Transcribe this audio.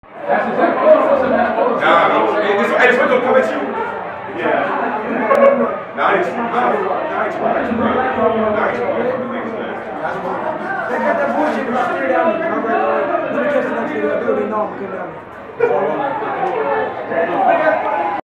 That's exactly what I'm saying. Nah, it's gonna come at you. Yeah. Nah, I ain't too They got that bullshit to stare down me. I'm like, let me catch the next nigga. They know I'm coming down me.